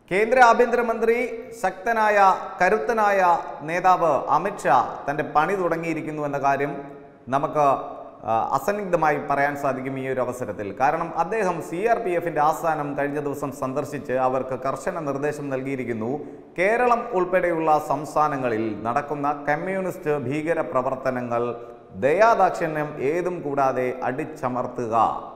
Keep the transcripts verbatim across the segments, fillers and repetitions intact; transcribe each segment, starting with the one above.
കേന്ദ്ര ആഭ്യന്തരമന്ത്രി ശക്തനായ കരുത്തനായ നേതാവ് അമിത്ഷാ തൻ്റെ പണി തുടങ്ങിയിരിക്കുന്നു എന്ന കാര്യം നമുക്ക് അസന്നിഗ്ധമായി പറയാൻ സാധിക്കും ഈ ഒരു അവസരത്തിൽ. കാരണം അദ്ദേഹം സി ആർ പി എഫിൻ്റെ ആസ്ഥാനം കഴിഞ്ഞ ദിവസം സന്ദർശിച്ച് അവർക്ക് കർശന നിർദ്ദേശം നൽകിയിരിക്കുന്നു. കേരളം ഉൾപ്പെടെയുള്ള സംസ്ഥാനങ്ങളിൽ നടക്കുന്ന കമ്മ്യൂണിസ്റ്റ് ഭീകര പ്രവർത്തനങ്ങൾ ദയാദാക്ഷിണ്യം ഏതും കൂടാതെ അടിച്ചമർത്തുക.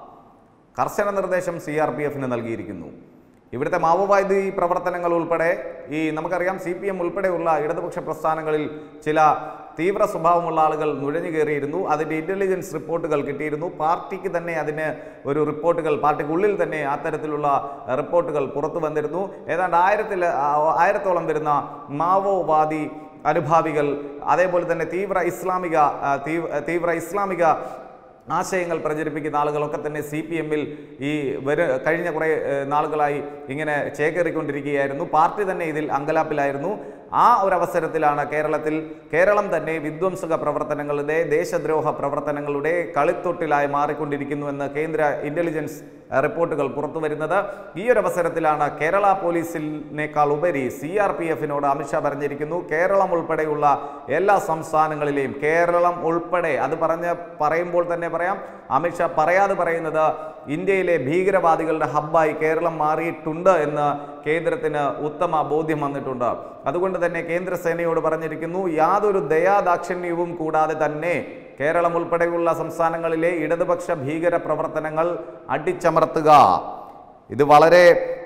കർശന നിർദ്ദേശം സി ആർ പി എഫിന് നൽകിയിരിക്കുന്നു. ഇവിടുത്തെ മാവോവാദി പ്രവർത്തനങ്ങൾ ഉൾപ്പെടെ ഈ നമുക്കറിയാം സി പി എം ഉൾപ്പെടെയുള്ള ഇടതുപക്ഷ പ്രസ്ഥാനങ്ങളിൽ ചില തീവ്ര സ്വഭാവമുള്ള ആളുകൾ നുഴഞ്ഞു കയറിയിരുന്നു. അതിൻ്റെ ഇൻ്റലിജൻസ് റിപ്പോർട്ടുകൾ കിട്ടിയിരുന്നു. പാർട്ടിക്ക് തന്നെ അതിന് ഒരു റിപ്പോർട്ടുകൾ പാർട്ടിക്കുള്ളിൽ തന്നെ അത്തരത്തിലുള്ള റിപ്പോർട്ടുകൾ പുറത്തു വന്നിരുന്നു. ഏതാണ്ട് ആയിരത്തിൽ ആയിരത്തോളം വരുന്ന മാവോവാദി അനുഭാവികൾ, അതേപോലെ തന്നെ തീവ്ര ഇസ്ലാമിക തീവ്ര ഇസ്ലാമിക ആശയങ്ങൾ പ്രചരിപ്പിക്കുന്ന ആളുകളൊക്കെ തന്നെ സി പി എമ്മിൽ ഈ വര കഴിഞ്ഞ കുറേ നാളുകളായി ഇങ്ങനെ ചേക്കേറിക്കൊണ്ടിരിക്കുകയായിരുന്നു. പാർട്ടി തന്നെ ഇതിൽ അങ്കലാപ്പിലായിരുന്നു. ആ ഒരു അവസരത്തിലാണ് കേരളത്തിൽ കേരളം തന്നെ വിധ്വംസക പ്രവർത്തനങ്ങളുടെ ദേശദ്രോഹ പ്രവർത്തനങ്ങളുടെ കളിത്തൊട്ടിലായി മാറിക്കൊണ്ടിരിക്കുന്നുവെന്ന് കേന്ദ്ര ഇൻ്റലിജൻസ് റിപ്പോർട്ടുകൾ പുറത്തു വരുന്നത്. ഈ ഒരു അവസരത്തിലാണ് കേരള പോലീസിനേക്കാൾ ഉപരി സി ആർ പി എഫിനോട് അമിത്ഷാ പറഞ്ഞിരിക്കുന്നു. കേരളം ഉൾപ്പെടെയുള്ള എല്ലാ സംസ്ഥാനങ്ങളിലെയും കേരളം ഉൾപ്പെടെ അത് പറഞ്ഞ് പറയുമ്പോൾ തന്നെ പറയാം, അമിത്ഷാ പറയാതെ പറയുന്നത് ഇന്ത്യയിലെ ഭീകരവാദികളുടെ ഹബ്ബായി കേരളം മാറിയിട്ടുണ്ട് എന്ന് കേന്ദ്രത്തിന് ഉത്തമ ബോധ്യം വന്നിട്ടുണ്ട്. അതുകൊണ്ട് തന്നെ കേന്ദ്ര സേനയോട് പറഞ്ഞിരിക്കുന്നു, യാതൊരു ദയാദാക്ഷിണ്യവും കൂടാതെ തന്നെ കേരളം ഉൾപ്പെടെയുള്ള സംസ്ഥാനങ്ങളിലെ ഇടതുപക്ഷ ഭീകര പ്രവർത്തനങ്ങൾ അടിച്ചമർത്തുക. ഇത് വളരെ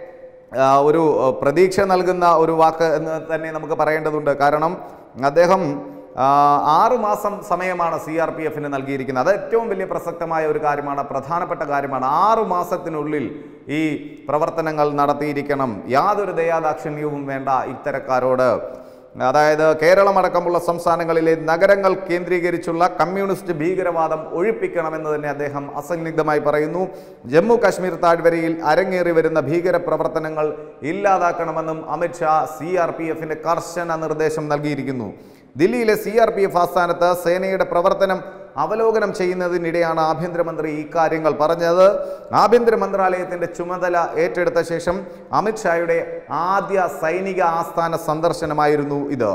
ഒരു പ്രതീക്ഷ നൽകുന്ന ഒരു വാക്ക് എന്ന് തന്നെ നമുക്ക് പറയേണ്ടതുണ്ട്. കാരണം അദ്ദേഹം ആറു മാസം സമയമാണ് സി ആർ പി എഫിന് നൽകിയിരിക്കുന്നത്. അത് ഏറ്റവും വലിയ പ്രസക്തമായ ഒരു കാര്യമാണ്, പ്രധാനപ്പെട്ട കാര്യമാണ്. ആറു മാസത്തിനുള്ളിൽ ഈ പ്രവർത്തനങ്ങൾ നടത്തിയിരിക്കണം. യാതൊരു ദയാദാക്ഷിണ്യവും വേണ്ട ഇത്തരക്കാരോട്. അതായത് കേരളമടക്കമുള്ള സംസ്ഥാനങ്ങളിലെ നഗരങ്ങൾ കേന്ദ്രീകരിച്ചുള്ള കമ്മ്യൂണിസ്റ്റ് ഭീകരവാദം ഒഴിപ്പിക്കണമെന്ന് തന്നെ അദ്ദേഹം അസന്നിഗ്ധമായി പറയുന്നു. ജമ്മു കാശ്മീർ താഴ്വരയിൽ അരങ്ങേറി വരുന്ന ഭീകര പ്രവർത്തനങ്ങൾ ഇല്ലാതാക്കണമെന്നും അമിത്ഷാ സി ആർ പി എഫിന് കർശന നിർദ്ദേശം നൽകിയിരിക്കുന്നു. ദില്ലിയിലെ സി ആർ പി എഫ് ആസ്ഥാനത്ത് സേനയുടെ പ്രവർത്തനം അവലോകനം ചെയ്യുന്നതിനിടെയാണ് ആഭ്യന്തരമന്ത്രി ഇക്കാര്യങ്ങൾ പറഞ്ഞത്. ആഭ്യന്തര മന്ത്രാലയത്തിൻ്റെ ചുമതല ഏറ്റെടുത്ത ശേഷം അമിത്ഷായുടെ ആദ്യ സൈനിക ആസ്ഥാന സന്ദർശനമായിരുന്നു ഇത്.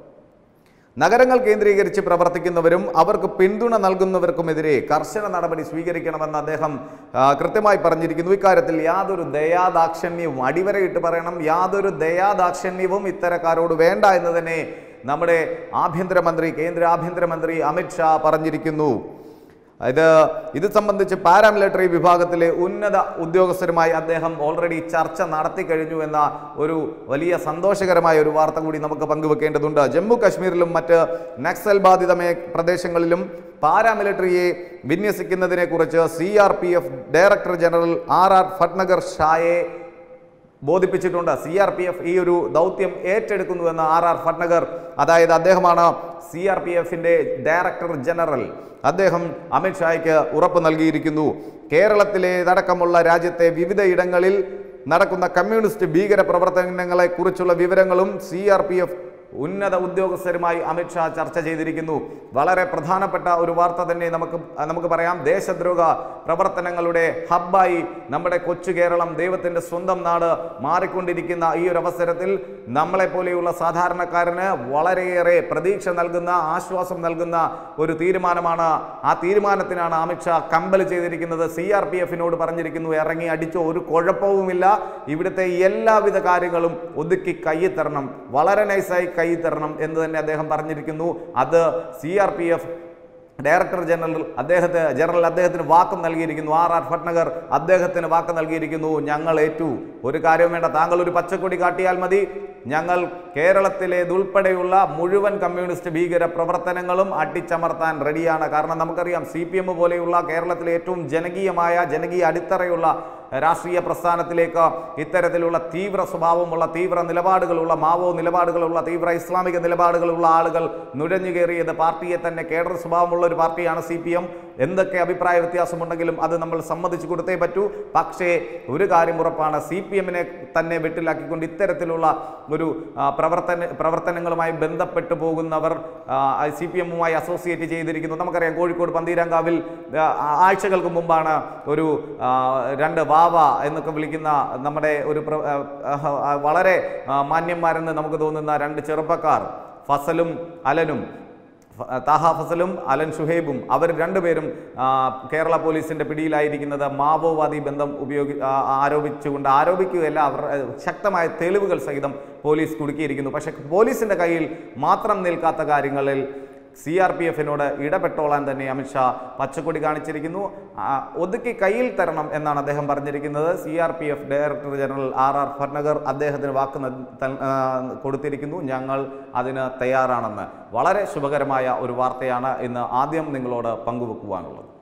നഗരങ്ങൾ കേന്ദ്രീകരിച്ച് പ്രവർത്തിക്കുന്നവരും അവർക്ക് പിന്തുണ നൽകുന്നവർക്കുമെതിരെ കർശന നടപടി സ്വീകരിക്കണമെന്ന് അദ്ദേഹം കൃത്യമായി പറഞ്ഞിരിക്കുന്നു. ഇക്കാര്യത്തിൽ യാതൊരു ദയാദാക്ഷിണ്യവും, അടിവരയിട്ട് പറയണം, യാതൊരു ദയാദാക്ഷിണ്യവും ഇത്തരക്കാരോട് വേണ്ട എന്ന് തന്നെ നമ്മുടെ ആഭ്യന്തരമന്ത്രി കേന്ദ്ര ആഭ്യന്തരമന്ത്രി അമിത്ഷാ പറഞ്ഞിരിക്കുന്നു. ഇത് ഇത് സംബന്ധിച്ച് പാരാമിലിറ്ററി വിഭാഗത്തിലെ ഉന്നത ഉദ്യോഗസ്ഥരുമായി അദ്ദേഹം ഓൾറെഡി ചർച്ച നടത്തി കഴിഞ്ഞു എന്ന ഒരു വലിയ സന്തോഷകരമായ ഒരു വാർത്ത കൂടി നമുക്ക് പങ്കുവെക്കേണ്ടതുണ്ട്. ജമ്മു കാശ്മീരിലും മറ്റ് നക്സൽ ബാധിത പ്രദേശങ്ങളിലും പാരാമിലിറ്ററിയെ വിന്യസിക്കുന്നതിനെ കുറിച്ച് C R P F director general R R Bhatnagar ഷായെ ബോധിപ്പിച്ചിട്ടുണ്ട്. സി ആർ പി എഫ് ഈ ഒരു ദൗത്യം ഏറ്റെടുക്കുന്നുവെന്ന് ആർ ആർ ഭട്നഗർ, അതായത് അദ്ദേഹമാണ് സി ആർ പി എഫിൻ്റെ ഡയറക്ടർ ജനറൽ, അദ്ദേഹം അമിത്ഷായ്ക്ക് ഉറപ്പ് നൽകിയിരിക്കുന്നു. കേരളത്തിലേതടക്കമുള്ള രാജ്യത്തെ വിവിധ ഇടങ്ങളിൽ നടക്കുന്ന കമ്മ്യൂണിസ്റ്റ് ഭീകര പ്രവർത്തനങ്ങളെ കുറിച്ചുള്ള വിവരങ്ങളും സി ആർ പി എഫ് ഉന്നത ഉദ്യോഗസ്ഥരുമായി അമിത്ഷാ ചർച്ച ചെയ്തിരിക്കുന്നു. വളരെ പ്രധാനപ്പെട്ട ഒരു വാർത്ത തന്നെ നമുക്ക് നമുക്ക് പറയാം. ദേശദ്രോഹ പ്രവർത്തനങ്ങളുടെ ഹബ്ബായി നമ്മുടെ കൊച്ചു കേരളം, ദൈവത്തിൻ്റെ സ്വന്തം നാട് മാറിക്കൊണ്ടിരിക്കുന്ന ഈ ഒരു അവസരത്തിൽ നമ്മളെപ്പോലെയുള്ള സാധാരണക്കാരന് വളരെയേറെ പ്രതീക്ഷ നൽകുന്ന, ആശ്വാസം നൽകുന്ന ഒരു തീരുമാനമാണ്. ആ തീരുമാനത്തിനാണ് അമിത്ഷാ കമ്പൽ ചെയ്തിരിക്കുന്നത്. സി ആർ പി എഫിനോട് പറഞ്ഞിരിക്കുന്നു, ഇറങ്ങി അടിച്ചോ, ഒരു കുഴപ്പവുമില്ല, ഇവിടുത്തെ എല്ലാവിധ കാര്യങ്ങളും ഒതുക്കി കൈത്തരണം, വളരെ നൈസായി കൈ തരണം എന്ന് തന്നെ അദ്ദേഹം പറഞ്ഞിരിക്കുന്നു. അത് C R P F director general അദ്ദേഹത്തെ ജനറൽ അദ്ദേഹത്തിന് വാക്ക് നൽകിയിരിക്കുന്നു. ആർ ആർ ഭട്നഗർ അദ്ദേഹത്തിന് വാക്ക് നൽകിയിരിക്കുന്നു. ഞങ്ങൾ ഏറ്റു, ഒരു കാര്യം വേണ്ട, താങ്കൾ ഒരു പച്ചക്കൊടി കാട്ടിയാൽ മതി, ഞങ്ങൾ കേരളത്തിലേതുൾപ്പെടെയുള്ള മുഴുവൻ കമ്മ്യൂണിസ്റ്റ് ഭീകര പ്രവർത്തനങ്ങളും അടിച്ചമർത്താൻ റെഡിയാണ്. കാരണം നമുക്കറിയാം സി പി എം പോലെയുള്ള കേരളത്തിലെ ഏറ്റവും ജനകീയമായ ജനകീയ അടിത്തറയുള്ള രാഷ്ട്രീയ പ്രസ്ഥാനത്തിലേക്ക് ഇത്തരത്തിലുള്ള തീവ്ര സ്വഭാവമുള്ള, തീവ്ര നിലപാടുകളുള്ള, മാവോ നിലപാടുകളുള്ള, തീവ്ര ഇസ്ലാമിക നിലപാടുകളുള്ള ആളുകൾ നുഴഞ്ഞു കയറിയത് പാർട്ടിയെ തന്നെ കേഡർ സ്വഭാവമുള്ള ഒരു പാർട്ടിയാണ് സി പി എം. എന്തൊക്കെ അഭിപ്രായ വ്യത്യാസമുണ്ടെങ്കിലും അത് നമ്മൾ സമ്മതിച്ചു കൊടുത്തേ പറ്റൂ. പക്ഷേ ഒരു കാര്യം ഉറപ്പാണ്, സി പി എമ്മിനെ തന്നെ വെട്ടിലാക്കിക്കൊണ്ട് ഇത്തരത്തിലുള്ള ഒരു പ്രവർത്തന പ്രവർത്തനങ്ങളുമായി ബന്ധപ്പെട്ടു പോകുന്നവർ സി പി എമ്മുമായി അസോസിയേറ്റ് ചെയ്തിരിക്കുന്നു. നമുക്കറിയാം കോഴിക്കോട് പന്തീരാങ്കാവിൽ ആഴ്ചകൾക്ക് മുമ്പാണ് ഒരു രണ്ട് വാർ ബാവ എന്നൊക്കെ വിളിക്കുന്ന നമ്മുടെ ഒരു വളരെ മാന്യന്മാരെന്ന് നമുക്ക് തോന്നുന്ന രണ്ട് ചെറുപ്പക്കാർ ഫസലും അലനും, താഹ ഫസലും അലൻ ഷുഹൈബും, അവർ രണ്ടുപേരും കേരള പോലീസിൻ്റെ പിടിയിലായിരിക്കുന്നത് മാവോവാദി ബന്ധം ഉപയോഗി ആരോപിച്ചുകൊണ്ട് ആരോപിക്കുകയല്ല, അവർ ശക്തമായ തെളിവുകൾ സഹിതം പോലീസ് കുടുക്കിയിരിക്കുന്നു. പക്ഷേ പോലീസിൻ്റെ കയ്യിൽ മാത്രം നിൽക്കാത്ത കാര്യങ്ങളിൽ സി ആർ പി എഫിനോട് ഇടപെട്ടോളാൻ തന്നെ അമിത്ഷാ പച്ചക്കൊടി കാണിച്ചിരിക്കുന്നു. ഒതുക്കി കയ്യിൽ തരണം എന്നാണ് അദ്ദേഹം പറഞ്ഞിരിക്കുന്നത്. C R P F director general R R Bhatnagar അദ്ദേഹത്തിന് വാക്ക് കൊടുത്തിരിക്കുന്നു, ഞങ്ങൾ അതിന് തയ്യാറാണെന്ന്. വളരെ ശുഭകരമായ ഒരു വാർത്തയാണ് ഇന്ന് ആദ്യം നിങ്ങളോട് പങ്കുവെക്കുവാനുള്ളത്.